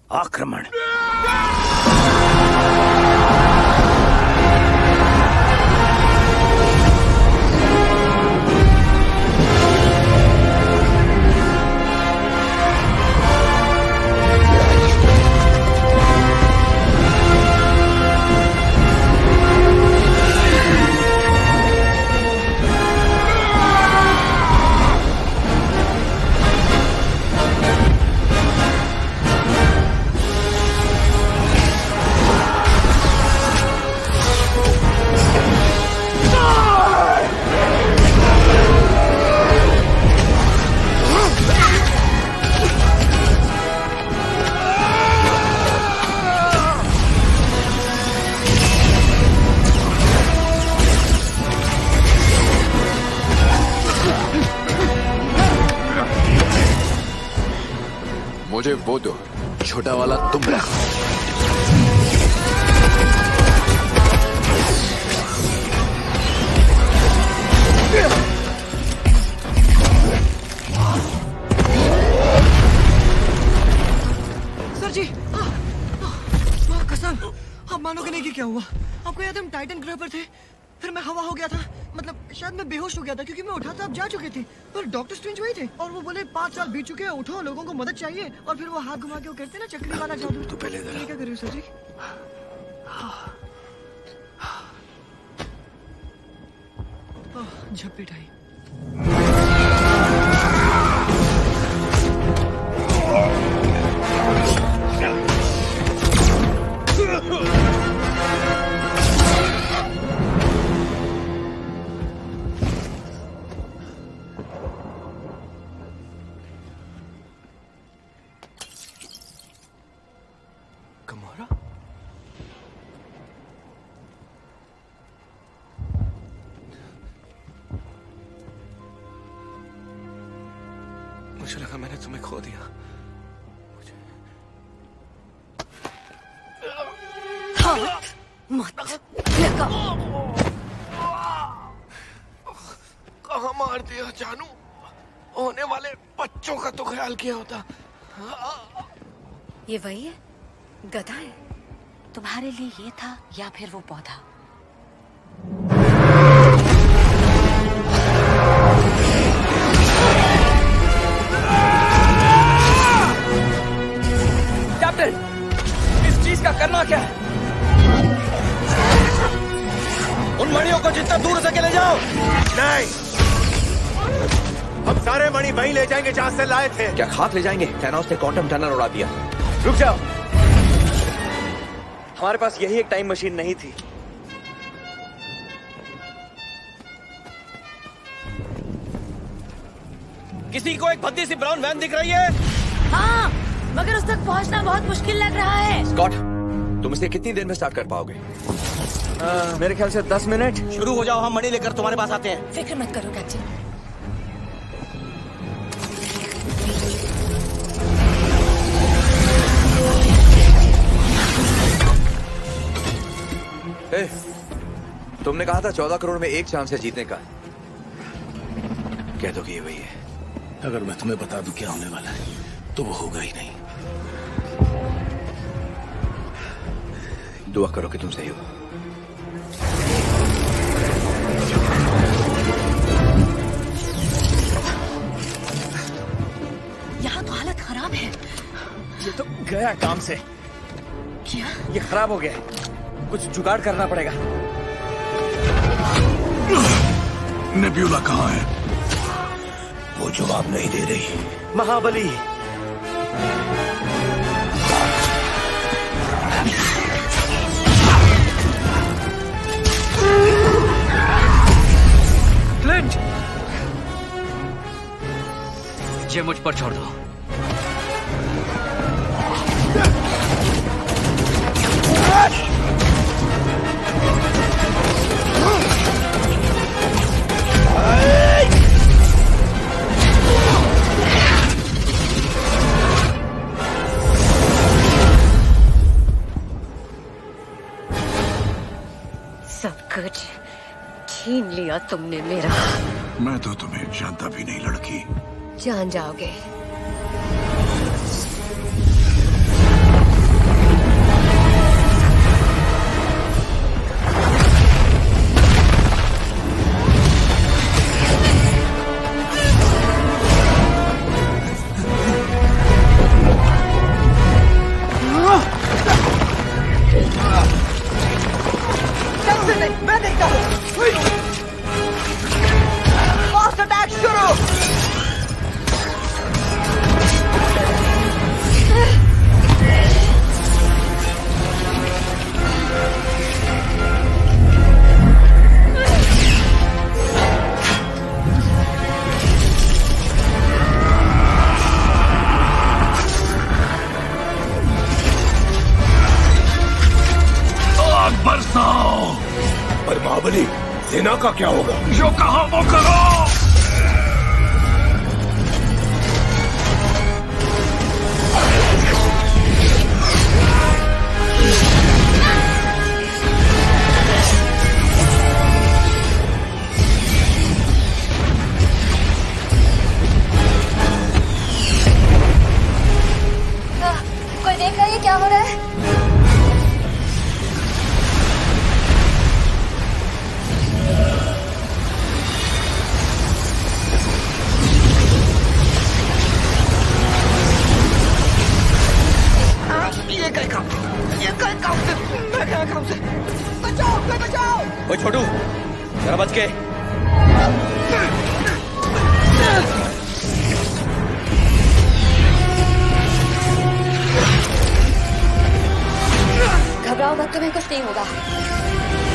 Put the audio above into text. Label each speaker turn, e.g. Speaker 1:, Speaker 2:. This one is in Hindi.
Speaker 1: आक्रमण।
Speaker 2: मुझे वो दो, छोटा वाला तुम रखो।
Speaker 3: सर जी, कसम, आप मानोगे नहीं कि क्या हुआ। आपको याद है हम टाइटन ग्रह पर थे, फिर मैं हवा हो गया था, मतलब शायद मैं बेहोश हो गया था क्योंकि मैं उठा था, आप जा चुके थे, पर डॉक्टर स्ट्रेंज वही थे और वो बोले 5 साल बीत चुके हैं, उठो, लोगों को मदद चाहिए। और फिर वो हाथ घुमा के वो करते ना चक्री वाला जादू।
Speaker 2: तो पहले
Speaker 3: क्या कर रहे हो सर जी? झप्पी ढाई।
Speaker 4: मुझे लगा मैंने तुम्हें खो दिया।
Speaker 3: मत लगा।
Speaker 4: कहाँ मार दिया जानू? होने वाले बच्चों का तो ख्याल किया होता।
Speaker 5: ये वही है, गधा है। तुम्हारे लिए ये था या फिर वो पौधा?
Speaker 1: कैप्टन, इस चीज का करना क्या है? उन मणियों को जितना दूर सके ले जाओ।
Speaker 6: नहीं, हम सारे मणि वहीं ले जाएंगे जहां से लाए थे।
Speaker 1: क्या खाक ले जाएंगे? थैनोस ने क्वांटम टनल उड़ा दिया। रुक जाओ, हमारे पास यही एक टाइम मशीन नहीं थी। किसी को एक भद्दी सी ब्राउन वैन दिख रही है?
Speaker 5: हाँ, मगर उस तक पहुंचना बहुत मुश्किल लग रहा है।
Speaker 1: स्कॉट, तुम इसे कितनी देर में स्टार्ट कर पाओगे? मेरे ख्याल से 10 मिनट। शुरू हो जाओ, हम मणि लेकर तुम्हारे पास आते हैं।
Speaker 5: फिक्र मत करो कैप्टन।
Speaker 2: तुमने कहा था 14 करोड़ में एक चांस है जीतने का। कह दो कि ये वही है।
Speaker 7: अगर मैं तुम्हें बता दूं क्या होने वाला है तो वो होगा ही नहीं।
Speaker 2: दुआ करो कि तुम सही हो।
Speaker 5: यहाँ तो हालत खराब है।
Speaker 1: ये तो गया काम से।
Speaker 5: क्या?
Speaker 1: ये खराब हो गया, कुछ जुगाड़ करना पड़ेगा।
Speaker 7: नेब्यूला कहाँ है? वो जवाब नहीं दे रही।
Speaker 1: महाबली, फ्लिंट, ये मुझ पर छोड़ दो।
Speaker 5: सब कुछ छीन लिया तुमने मेरा।
Speaker 7: मैं तो तुम्हें जानता भी नहीं लड़की।
Speaker 5: जान जाओगे।
Speaker 7: बरसाओ।
Speaker 6: पर महाबली, सेना का क्या होगा?
Speaker 7: जो कहा वो करो।
Speaker 5: कोई देख रहा है ये क्या हो रहा है?
Speaker 3: ये क्या काम से? मैं क्या काम से? बचाओ, कोई बचाओ!
Speaker 1: ओए छोटू, जरा बच के।
Speaker 5: घबराओ मत, तुम्हें कुछ नहीं होगा।